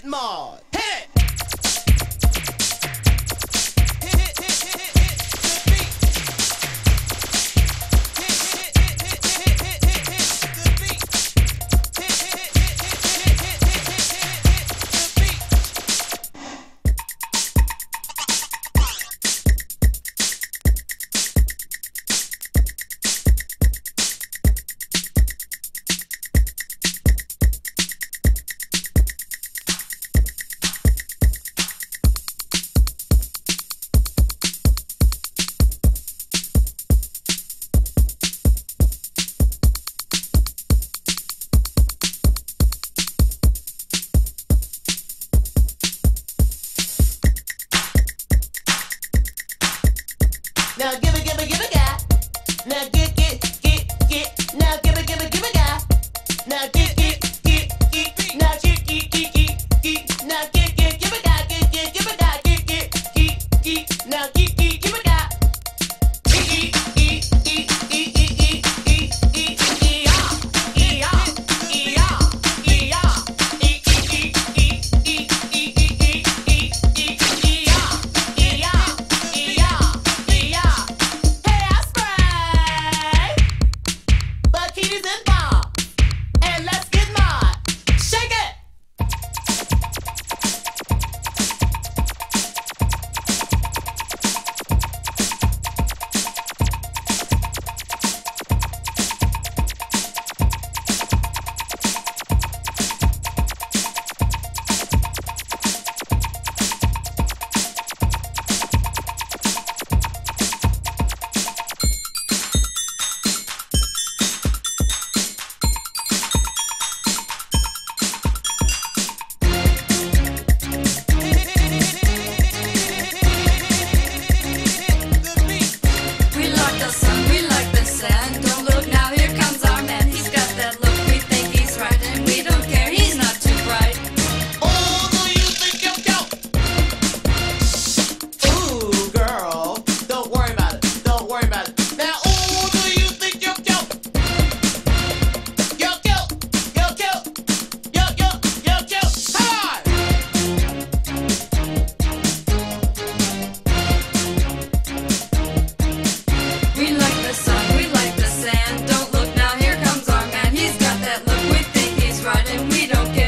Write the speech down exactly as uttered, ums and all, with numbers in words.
get mauled. Hit it! Now give it, give it, give it, guy. Now get, get, get, get. Now give it, give it, give it, guy. Now get, get, get, get. Now get, get, get, get, get. Now get, get, give it, guy. Get, get, give it, guy. Get, get, get, get. Now get, get, give it, guy. Get, get, get, get, get, get, get, get, get. Yeah, yeah, yeah, yeah. Get, get, get, get, get, get, get, get, get, get. Yeah, yeah, yeah. Keys and Bob, and let's get mad. Shake it. We don't care.